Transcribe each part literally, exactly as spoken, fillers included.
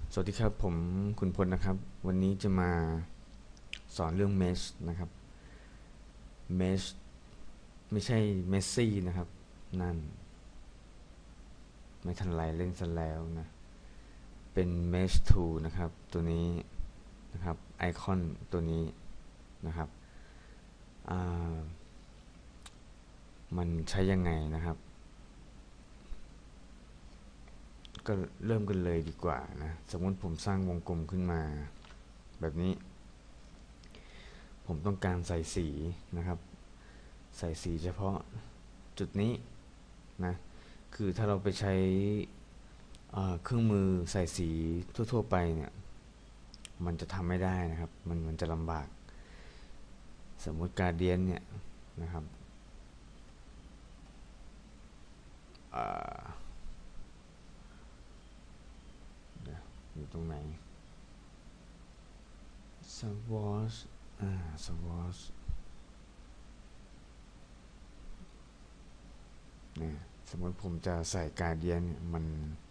สวัสดีครับผมคุณพลนะครับวันนี้จะมาสอนเรื่อง mesh นะครับ mesh ไม่ใช่ messy นะครับนั่นไม่ทันไรเล่นซะแล้วนะเป็น mesh tool นะครับตัวนี้นะครับไอคอนตัวนี้นะครับมันใช้ยังไงนะครับก็เริ่มกันเลยดีกว่านะสมมติผมสร้างวงกลมขึ้นมาแบบนี้ผมต้องการใส่สีนะครับใส่สีเฉพาะจุดนี้นะคือถ้าเราไปใช้เครื่องมือใส่สีทั่วๆไปเนี่ยมันจะทำไม่ได้นะครับมันมันจะลำบากสมมติการเดียนเนี่ยนะครับอยู่ตรงไหน swatch อ่า swatch เนี่ยสมมติผมจะใส่การเดียนมัน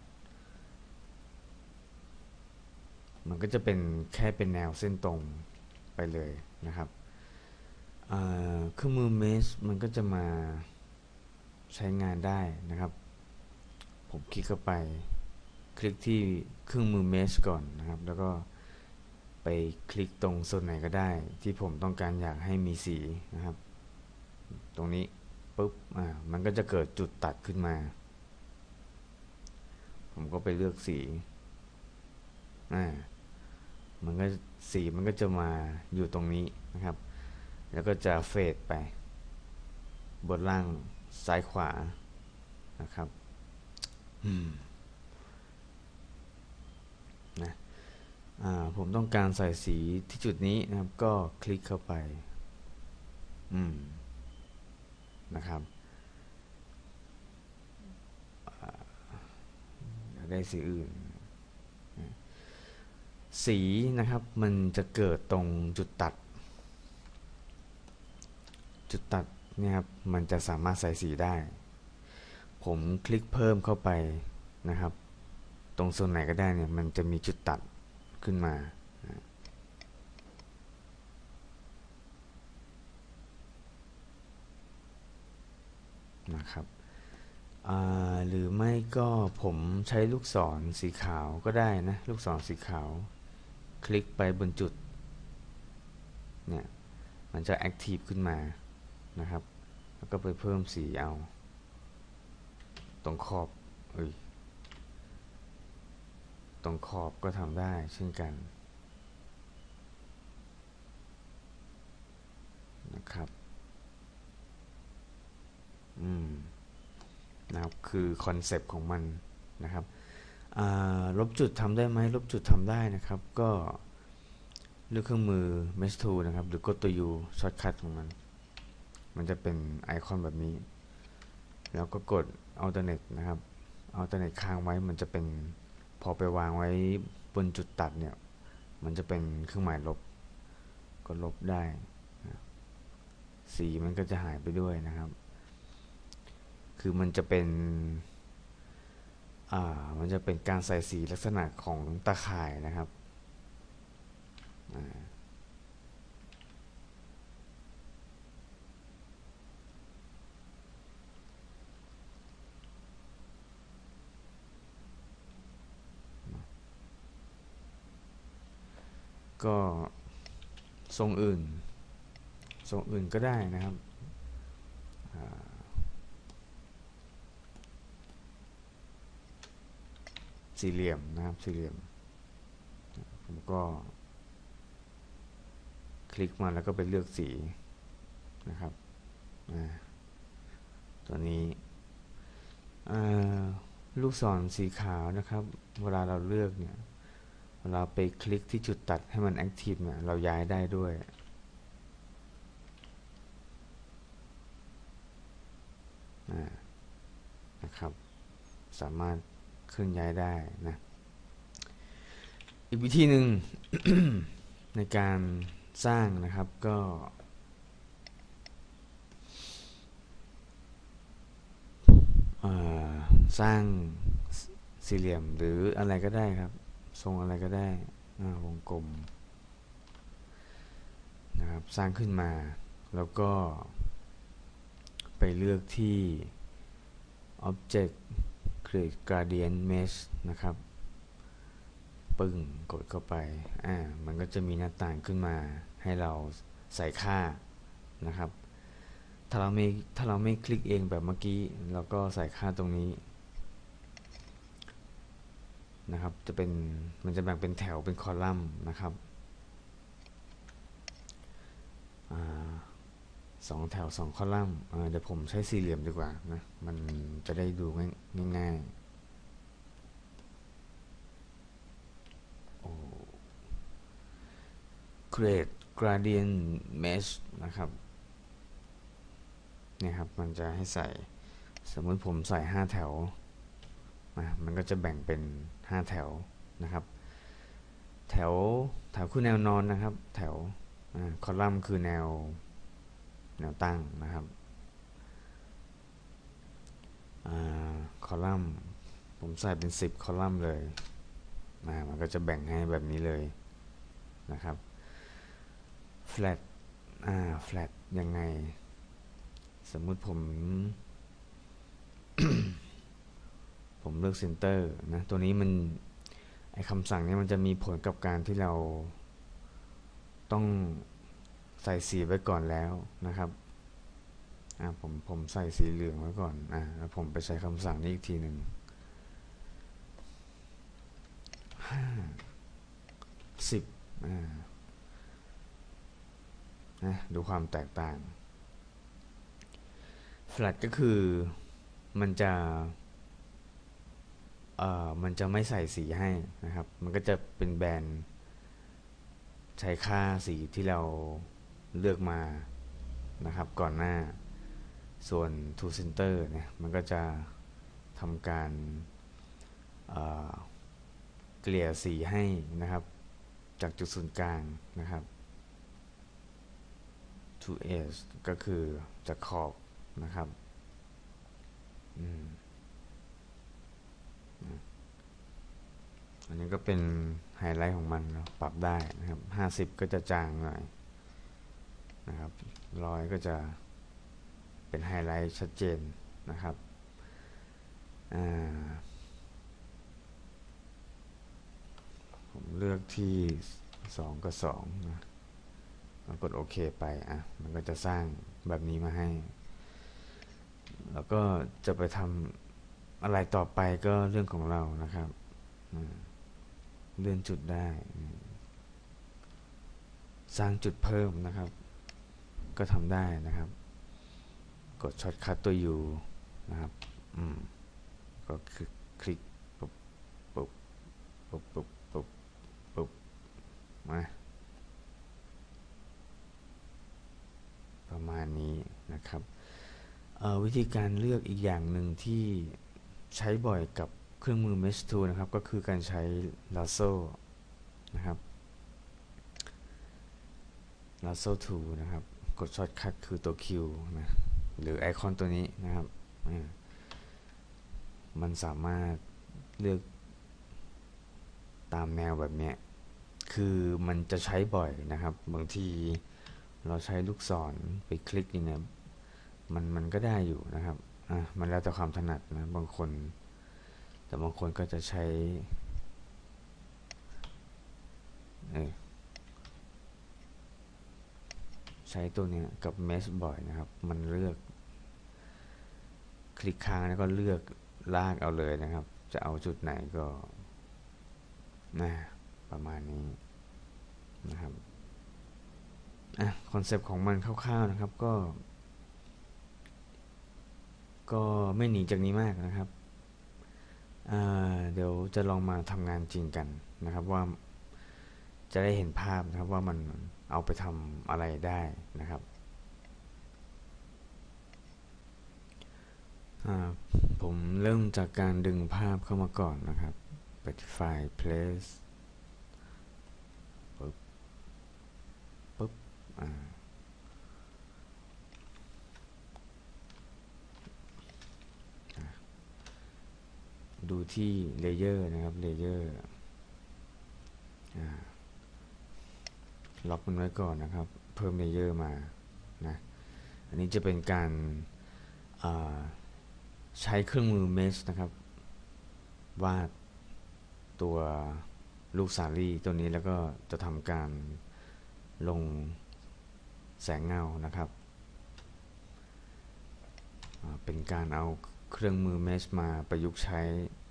มันก็จะเป็นแค่เป็นแนวเส้นตรงไปเลยนะครับเครื่องมือเมชมันก็จะมาใช้งานได้นะครับผมคลิกเข้าไปคลิกที่เครื่องมือเมชก่อนนะครับแล้วก็ไปคลิกตรงส่วนไหนก็ได้ที่ผมต้องการอยากให้มีสีนะครับตรงนี้ปุ๊บอ่ามันก็จะเกิดจุดตัดขึ้นมาผมก็ไปเลือกสีอ่ามันก็สีมันก็จะมาอยู่ตรงนี้นะครับแล้วก็จะเฟดไปบนล่างซ้ายขวานะครับนะผมต้องการใส่สีที่จุดนี้นะครับก็คลิกเข้าไปอืมนะครับได้สีอื่นสีนะครับมันจะเกิดตรงจุดตัดจุดตัดเนี่ยครับมันจะสามารถใส่สีได้ผมคลิกเพิ่มเข้าไปนะครับตรงส่วนไหนก็ได้เนี่ยมันจะมีจุดตัดขึ้นมานะครับหรือไม่ก็ผมใช้ลูกศรสีขาวก็ได้นะลูกศรสีขาวคลิกไปบนจุดเนี่ยมันจะแอคทีฟขึ้นมานะครับแล้วก็ไปเพิ่มสีเอาตรงขอบเอ้ยตรงขอบก็ทำได้เช่นกันนะครับอืมนะครับคือคอนเซปต์ของมันนะครับลบจุดทำได้ไหมลบจุดทำได้นะครับก็เลือกเครื่องมือ Mesh Tool นะครับหรือกดตัว U ช็อตคัทของมันมันจะเป็นไอคอนแบบนี้แล้วก็กด Alternate นะครับ Alternate ค้างไว้มันจะเป็นพอไปวางไว้บนจุดตัดเนี่ยมันจะเป็นเครื่องหมายลบก็ลบได้สีมันก็จะหายไปด้วยนะครับคือมันจะเป็นอ่ามันจะเป็นการใส่สีลักษณะของตาข่ายนะครับก็ทรงอื่นทรงอื่นก็ได้นะครับสี่เหลี่ยมนะครับสี่เหลี่ยมผมก็คลิกมาแล้วก็ไปเลือกสีนะครับตัวนี้ลูกศรสีขาวนะครับเวลาเราเลือกเนี่ยเวลาไปคลิกที่จุดตัดให้มันแอคทีฟเนี่ยเราย้ายได้ด้วยนะครับสามารถเคลื่อนย้ายได้นะอีกวิธีหนึ่ง ในการสร้างนะครับก็สร้างสี่เหลี่ยมหรืออะไรก็ได้ครับทรงอะไรก็ได้วงกลมนะครับสร้างขึ้นมาแล้วก็ไปเลือกที่ Object Create Gradient Mesh นะครับปึ้งกดเข้าไปอ่ามันก็จะมีหน้าต่างขึ้นมาให้เราใส่ค่านะครับถ้าเราไม่ถ้าเราไม่คลิกเองแบบเมื่อกี้เราก็ใส่ค่าตรงนี้นะครับจะเป็นมันจะแบ่งเป็นแถวเป็นคอลัมน์นะครับสองแถวสองคอลัมน์เดี๋ยวผมใช้สี่เหลี่ยมดีกว่านะมันจะได้ดูง่ายๆโอ้ Create Gradient Mesh นะครับเนี่ยครับมันจะให้ใส่สมมติผมใส่ห้าแถวมันก็จะแบ่งเป็นห้าแถวนะครับแถวแถวคือแนวนอนนะครับแถวคอลัมน์คือแนวแนวตั้งนะครับคอลัมน์ผมใส่เป็นสิบคอลัมน์เลยมันก็จะแบ่งให้แบบนี้เลยนะครับ flat อ่า flat ยังไงสมมุติผม ผมเลือก center นะตัวนี้มันไอคำสั่งนี้มันจะมีผลกับการที่เราต้องใส่สีไว้ก่อนแล้วนะครับอ่าผมผมใส่สีเหลืองไว้ก่อนอ่าแล้วผมไปใช้คำสั่งนี้อีกทีหนึ่งห้าสิบอ่านะดูความแตกต่าง flat ก็คือมันจะเอ่อมันจะไม่ใส่สีให้นะครับมันก็จะเป็นแบนใช้ค่าสีที่เราเลือกมานะครับก่อนหน้าส่วน to center เนี่ยมันก็จะทำการเกลี่ยสีให้นะครับจากจุดศูนย์กลางนะครับ to edge ก็คือจากขอบนะครับอันนี้ก็เป็นไฮไลท์ของมันปรับได้นะครับห้าสิบก็จะจางหน่อยนะครับร้อยก็จะเป็นไฮไลท์ชัดเจนนะครับผมเลือกที่สองกับสองนะกดโอเคไปอ่ะมันก็จะสร้างแบบนี้มาให้แล้วก็จะไปทำอะไรต่อไปก็เรื่องของเรานะครับเลื่อนจุดได้สร้างจุดเพิ่มนะครับก็ทำได้นะครับกดช็อตคัทตัว U นะครับอืมก็คือคลิกปุ๊บปุ๊บปุ๊บปุ๊บปุ๊บปุ๊บมาประมาณนี้นะครับวิธีการเลือกอีกอย่างหนึ่งที่ใช้บ่อยกับเครื่องมือ Mesh Tool นะครับก็คือการใช้ Lasso นะครับ Lasso Tool นะครับกดช็อตคัทคือตัว Q นะหรือไอคอนตัวนี้นะครับมันสามารถเลือกตามแนวแบบนี้คือมันจะใช้บ่อยนะครับบางทีเราใช้ลูกศรไปคลิกยังไงมันมันก็ได้อยู่นะครับอ่ะมันแล้วแต่ความถนัดนะบางคนแต่บางคนก็จะใช้เออใช้ตัวนี้กับเมชบ่อยนะครับมันเลือกคลิกค้างแล้วก็เลือกลากเอาเลยนะครับจะเอาจุดไหนก็นะประมาณนี้นะครับอ่ะคอนเซปต์ของมันคร่าวๆนะครับก็ก็ไม่หนีจากนี้มากนะครับเดี๋ยวจะลองมาทำงานจริงกันนะครับว่าจะได้เห็นภาพนะครับว่ามันเอาไปทำอะไรได้นะครับผมเริ่มจากการดึงภาพเข้ามาก่อนนะครับไปที่ไฟล์ place ปึ๊บปึ๊บดูที่เลเยอร์นะครับเลเยอร์ล็อกมันไว้ก่อนนะครับเพิ่มเลเยอร์มานะอันนี้จะเป็นการใช้เครื่องมือ Mesh นะครับวาดตัวลูกสาลี่ตัวนี้แล้วก็จะทำการลงแสงเงานะครับเป็นการเอาเครื่องมือ Mesh มาประยุกต์ใช้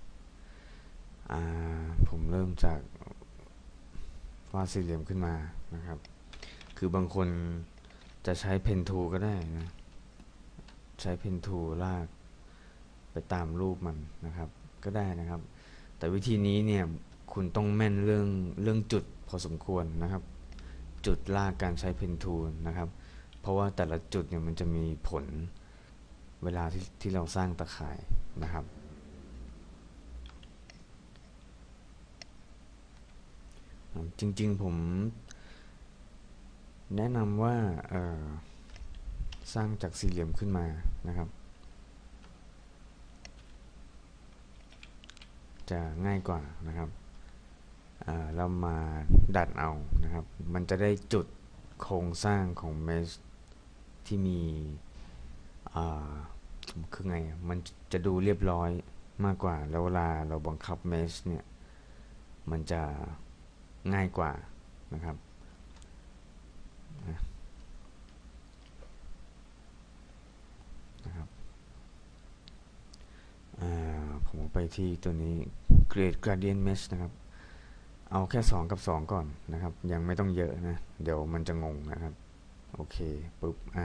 ผมเริ่มจากวาดสี่เหลี่ยมขึ้นมานะครับคือบางคนจะใช้เพนทูก็ได้นะใช้เพนทูลากไปตามรูปมันนะครับก็ได้นะครับแต่วิธีนี้เนี่ยคุณต้องแม่นเรื่องเรื่องจุดพอสมควรนะครับจุดลากการใช้เพนทูนะครับเพราะว่าแต่ละจุดเนี่ยมันจะมีผลเวลาที่ที่เราสร้างตะข่ายนะครับจริงๆผมแนะนำว่าสร้างจากสี่เหลี่ยมขึ้นมานะครับจะง่ายกว่านะครับเรามาดัดเอานะครับมันจะได้จุดโครงสร้างของเมชที่มีคือไงมันจะดูเรียบร้อยมากกว่าแล้วเวลาเราบังคับเมชเนี่ยมันจะง่ายกว่านะครับนะครับผมไปที่ตัวนี้ Create Gradient Mesh นะครับเอาแค่สองกับสองก่อนนะครับยังไม่ต้องเยอะนะเดี๋ยวมันจะงงนะครับโอเคปุ๊บอ่า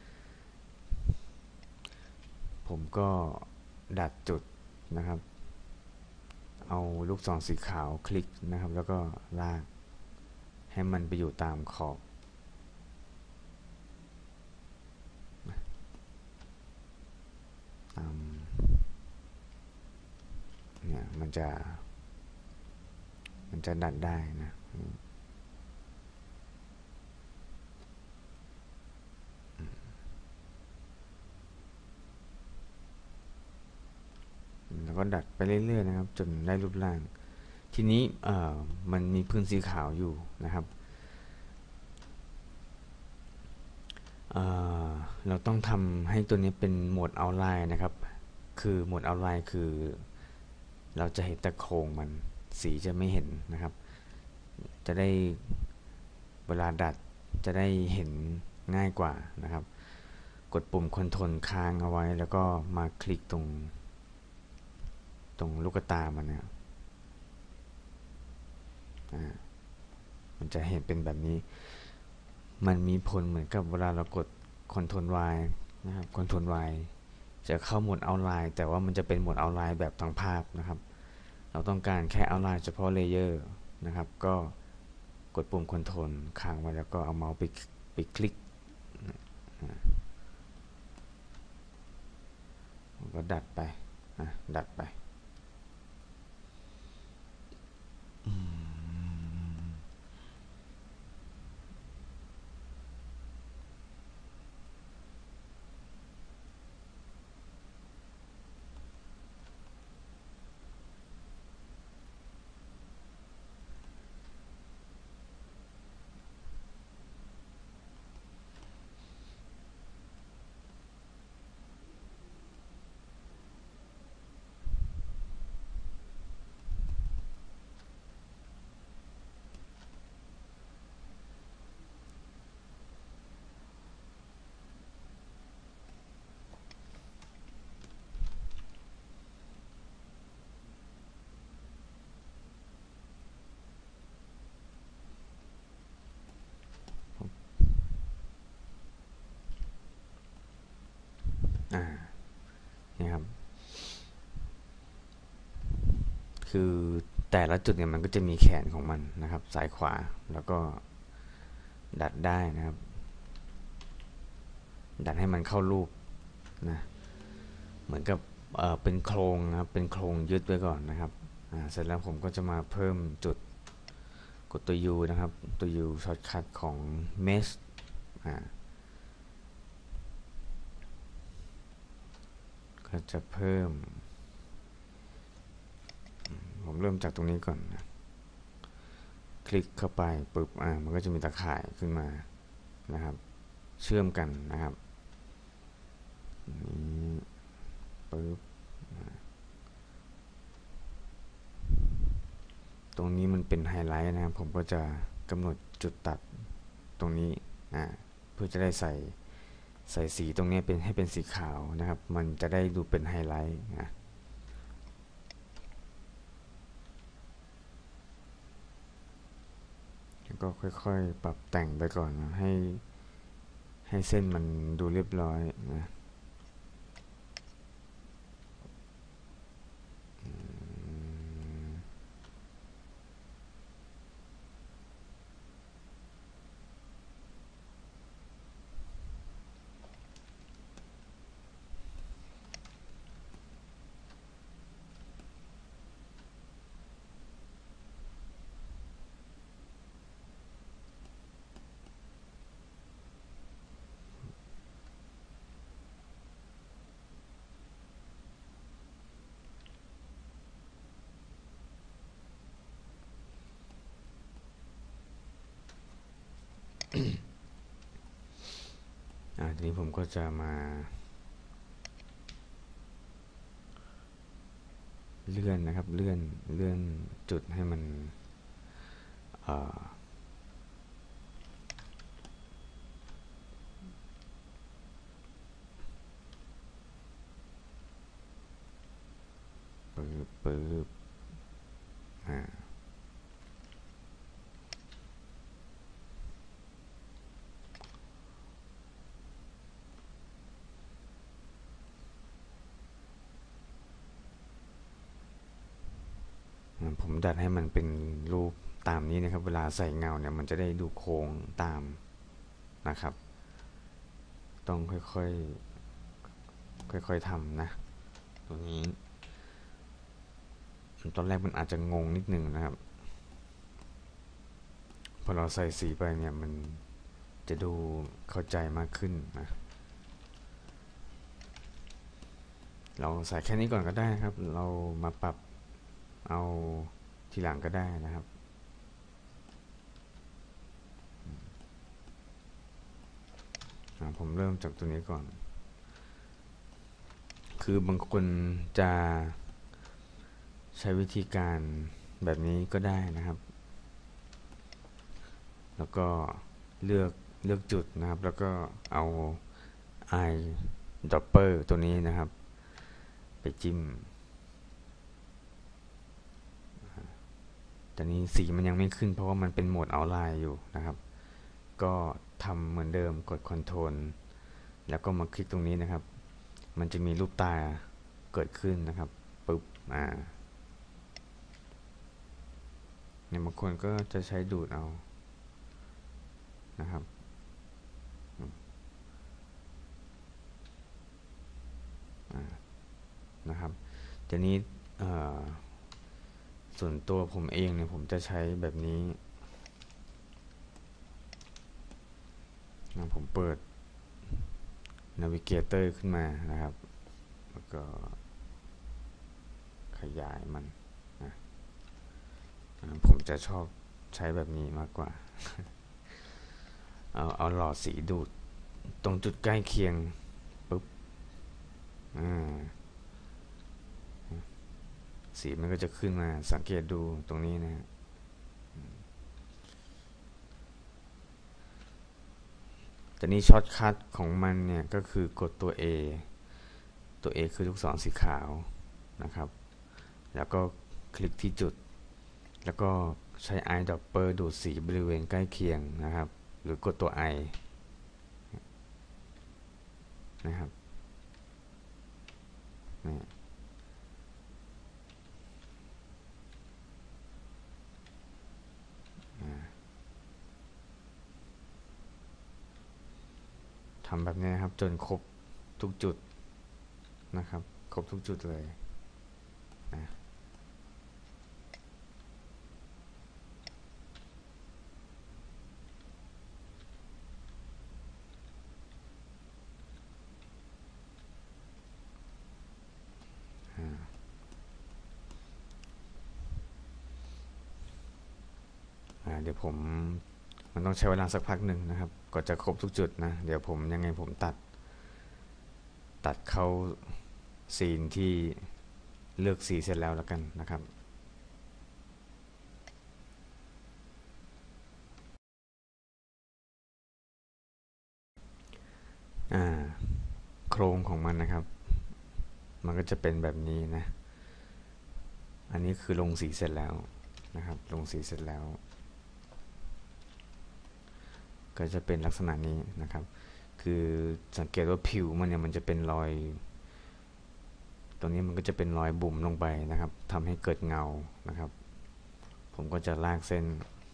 ผมก็ดัดจุดนะครับเอาลูกศรสีขาวคลิกนะครับแล้วก็ลากให้มันไปอยู่ตามขอบตามเนี่ยมันจะมันจะดัดได้นะแล้วก็ดัดไปเรื่อยๆนะครับจนได้รูปร่างทีนี้มันมีพื้นสีขาวอยู่นะครับเราต้องทำให้ตัวนี้เป็นโหมดเอาไลน์นะครับคือโหมดเอาไลน์คือเราจะเห็นแต่โครงมันสีจะไม่เห็นนะครับจะได้เวลาดัดจะได้เห็นง่ายกว่านะครับกดปุ่มคอนโทรลค้างเอาไว้แล้วก็มาคลิกตรงตรงลูกตามันนะมันจะเห็นเป็นแบบนี้มันมีผลเหมือนกับเวลาเรากดคอนโทรล Y นะครับคอนโทรล Y จะเข้าโหมดเอาไลน์แต่ว่ามันจะเป็นโหมดเอาไลน์แบบทางภาพนะครับเราต้องการแค่เอาไลน์เฉพาะเลเยอร์นะครับก็กดปุ่มคอนโทรลค้างไว้แล้วก็เอาเมาส์ไปไปคลิกก็ดัดไปดัดไปนี่ครับคือแต่ละจุดเนี่ยมันก็จะมีแขนของมันนะครับซ้ายขวาแล้วก็ดัดได้นะครับดัดให้มันเข้ารูปนะเหมือนกับเอ่อเป็นโครงนะครับเป็นโครงยึดไว้ก่อนนะครับเสร็จแล้วผมก็จะมาเพิ่มจุดกดตัว U นะครับตัว U ช็อตคัทของ Mesh ก็จะเพิ่มผมเริ่มจากตรงนี้ก่อนนะคลิกเข้าไปปุ๊บอ่ามันก็จะมีตะข่ายขึ้นมานะครับเชื่อมกันนะครับนี้ปุ๊บตรงนี้มันเป็นไฮไลท์นะครับผมก็จะกำหนดจุดตัดตรงนี้อ่าเพื่อจะได้ใส่ใส่สีตรงนี้เป็นให้เป็นสีขาวนะครับมันจะได้ดูเป็นไฮไลท์นะแล้วก็ค่อยๆปรับแต่งไปก่อนนะให้ให้เส้นมันดูเรียบร้อยนะอ่าทีนี้ผมก็จะมาเลื่อนนะครับเลื่อนเลื่อนจุดให้มันเอ่อปึ๊บปึ๊บอ่าผมดัดให้มันเป็นรูปตามนี้นะครับเวลาใส่เงาเนี่ยมันจะได้ดูโค้งตามนะครับต้องค่อยๆค่อยๆทำนะตรงนี้ตอนแรกมันอาจจะงงนิดนึงนะครับพอเราใส่สีไปเนี่ยมันจะดูเข้าใจมากขึ้นนะเราใส่แค่นี้ก่อนก็ได้ครับเรามาปรับเอาทีหลังก็ได้นะครับผมเริ่มจากตัวนี้ก่อนคือบางคนจะใช้วิธีการแบบนี้ก็ได้นะครับแล้วก็เลือกเลือกจุดนะครับแล้วก็เอา eye dropper ตัวนี้นะครับไปจิ้มแต่นี้สีมันยังไม่ขึ้นเพราะว่ามันเป็นโหมด outline อยู่นะครับก็ทำเหมือนเดิมกด control แล้วก็มาคลิกตรงนี้นะครับมันจะมีรูปตาเกิดขึ้นนะครับปึ๊บอ่าเนี่ยบางคนก็จะใช้ดูดเอานะครับนะครับทีนี้ส่วนตัวผมเองเนี่ยผมจะใช้แบบนี้นะผมเปิด Navigator ขึ้นมานะครับแล้วก็ขยายมันนะผมจะชอบใช้แบบนี้มากกว่า เอาเอาหลอดสีดูดตรงจุดใกล้เคียงปุ๊บอ่าสีมันก็จะขึ้นมาสังเกตดูตรงนี้นะฮะแต่นี่ช็อตคัทของมันเนี่ยก็คือกดตัว A ตัว A คือลูกศรสีขาวนะครับแล้วก็คลิกที่จุดแล้วก็ใช้ eye dropper ดูดสีบริเวณใกล้เคียงนะครับหรือกดตัว I นะครับนี่ทำแบบนี้นะครับจนครบทุกจุดนะครับครบทุกจุดเลยนะเดี๋ยวผมมันต้องใช้เวลาสักพักหนึ่งนะครับก็จะครบทุกจุดนะเดี๋ยวผมยังไงผมตัดตัดเข้าซีนที่เลือกสีเสร็จแล้วแล้วกันนะครับอ่าโครงของมันนะครับมันก็จะเป็นแบบนี้นะอันนี้คือลงสีเสร็จแล้วนะครับลงสีเสร็จแล้วก็จะเป็นลักษณะนี้นะครับคือสังเกตว่าผิวมันเนี่ยมันจะเป็นรอยตรงนี้มันก็จะเป็นรอยบุ๋มลงไปนะครับทำให้เกิดเงานะครับผมก็จะลากเส้น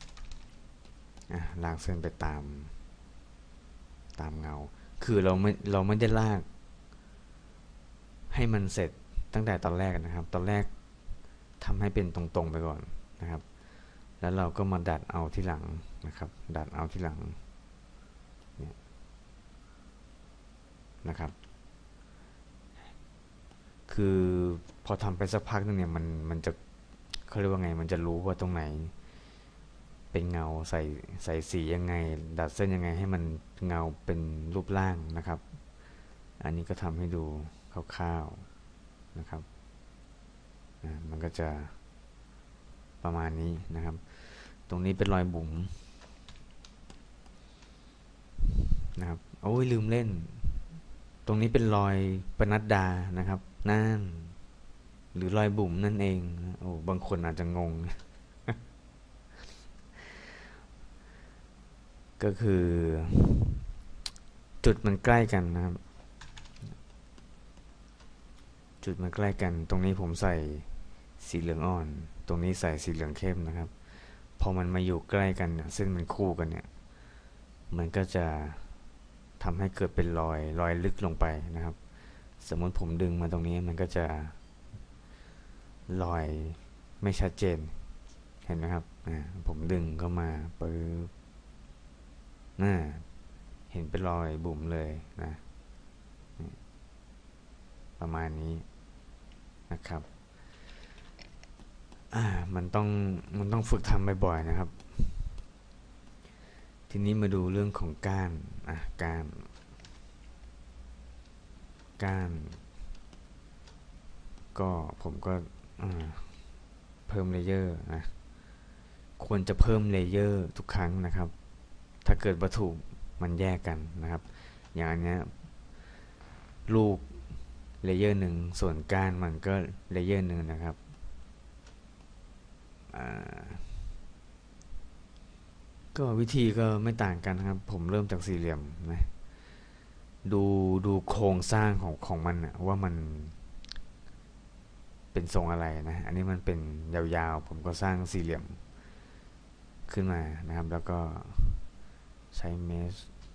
ลากเส้นไปตามตามเงาคือเราไม่เราไม่ได้ลากให้มันเสร็จตั้งแต่ตอนแรกนะครับตอนแรกทำให้เป็นตรงๆไปก่อนนะครับแล้วเราก็มาดัดเอาที่หลังนะครับดัดเอาที่หลังเนี่ยนะครับคือพอทำไปสักพักนึงเนี่ยมันมันจะเขาเรียกว่าไงมันจะรู้ว่าตรงไหนเป็นเงาใส่ใส่สียังไงดัดเส้นยังไงให้มันเงาเป็นรูปร่างนะครับอันนี้ก็ทำให้ดูคร่าวๆนะครับมันก็จะประมาณนี้นะครับตรงนี้เป็นรอยบุ๋มนะครับโอ้ยลืมเล่นตรงนี้เป็นรอยปนัดดานะครับนั่นหรือรอยบุ๋มนั่นเองโอ้บางคนอาจจะงง ก็คือจุดมันใกล้กันนะครับจุดมันใกล้กันตรงนี้ผมใส่สีเหลืองอ่อนตรงนี้ใส่สีเหลืองเข้มนะครับพอมันมาอยู่ใกล้กันเนี่ยเส้นมันคู่กันเนี่ยมันก็จะทำให้เกิดเป็นรอยรอยลึกลงไปนะครับสมมติผมดึงมาตรงนี้มันก็จะรอยไม่ชัดเจนเห็นไหมครับผมดึงเข้ามาปึ๊บน่าเห็นเป็นรอยบุ๋มเลยนะประมาณนี้นะครับอ่ามันต้องมันต้องฝึกทำบ่อยๆนะครับทีนี้มาดูเรื่องของก้านอ่ะก้านก้านก็ผมก็เพิ่มเลเยอร์นะควรจะเพิ่มเลเยอร์ทุกครั้งนะครับถ้าเกิดวัตถุมันแยกกันนะครับอย่างอันนี้ลูกเลเยอร์หนึ่งส่วนก้านมันก็เลเยอร์หนึ่งนะครับก็วิธีก็ไม่ต่างกันครับผมเริ่มจากสี่เหลี่ยมนะดูดูโครงสร้างของของมันนะว่ามันเป็นทรงอะไรนะอันนี้มันเป็นยาวๆผมก็สร้างสี่เหลี่ยมขึ้นมานะครับแล้วก็ใช้เมช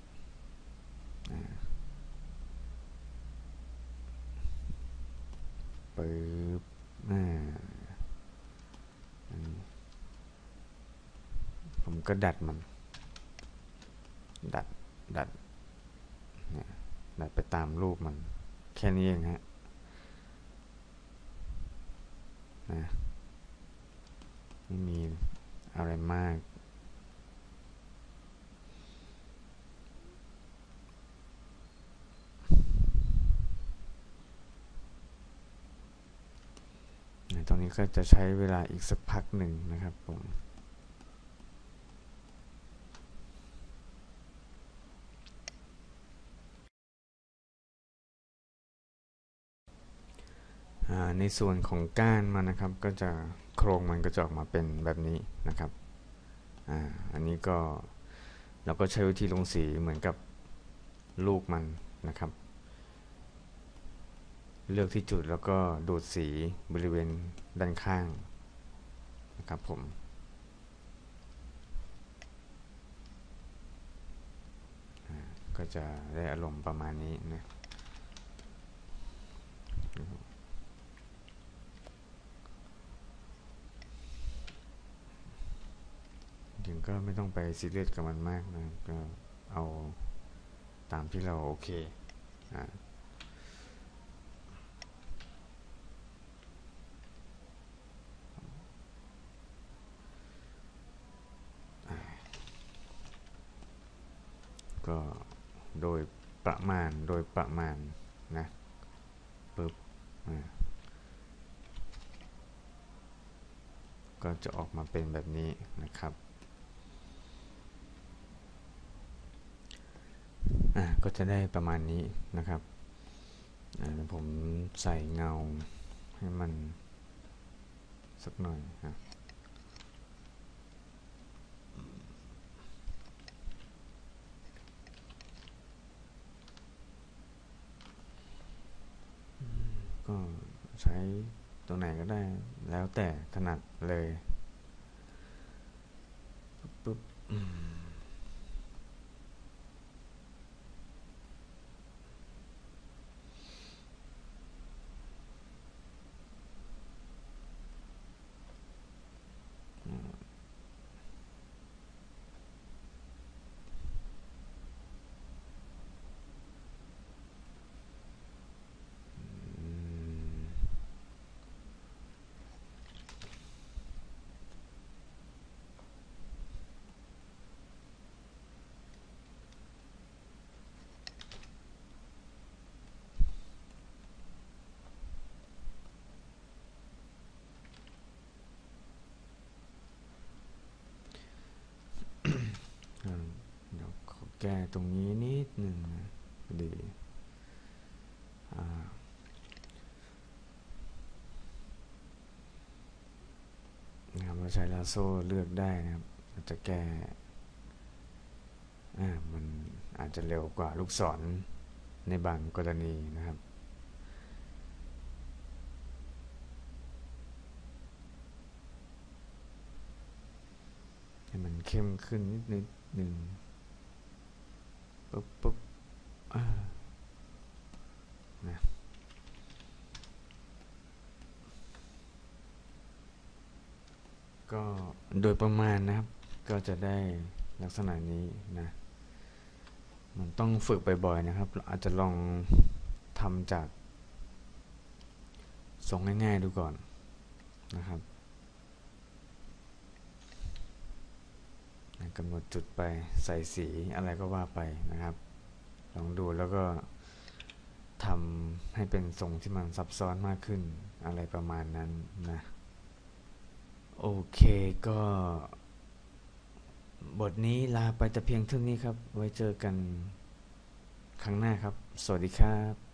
ปึ๊บผมก็ดัดมันดัดดัดเนี่ยดัดไปตามรูปมันแค่นี้เองฮะนะไม่มีอะไรมากตรงนี้ก็จะใช้เวลาอีกสักพักหนึ่งนะครับผมในส่วนของก้านมันนะครับก็จะโครงมันก็จะออกมาเป็นแบบนี้นะครับอ่าอันนี้ก็เราก็ใช้วิธีลงสีเหมือนกับลูกมันนะครับเลือกที่จุดแล้วก็ดูดสีบริเวณด้านข้างนะครับผมก็จะได้อารมณ์ประมาณนี้นะถึงก็ไม่ต้องไปซีเรียสกับมันมากนะก็เอาตามที่เราโอเคอ่าก็โดยประมาณโดยประมาณนะปึ๊บอ่าก็จะออกมาเป็นแบบนี้นะครับอ่าก็จะได้ประมาณนี้นะครับอ่าเดี๋ยวผมใส่เงาให้มันสักหน่อยนะก็ใช้ตัวไหนก็ได้แล้วแต่ถนัดเลยปุ๊บอืมอ่าเดี๋ยวขอแก้ตรงนี้นิดหนึ่งนะพอดีอ่านะครับเราใช้ลาโซ่เลือกได้นะครับเราจะแก้อ่ามันอาจจะเร็วกว่าลูกศรในบางกรณีนะครับให้มันเข้มขึ้นนิดนิดหนึ่งปุ๊บปุ๊บอ่านะก็โดยประมาณนะครับก็จะได้ลักษณะนี้นะมันต้องฝึกบ่อยๆนะครับอาจจะลองทำจากทรงง่ายๆดูก่อนนะครับกำหนดจุดไปใส่สีอะไรก็ว่าไปนะครับลองดูแล้วก็ทำให้เป็นทรงที่มันซับซ้อนมากขึ้นอะไรประมาณนั้นนะโอเคก็บทนี้ลาไปแต่เพียงเท่านี้ครับไว้เจอกันครั้งหน้าครับสวัสดีครับ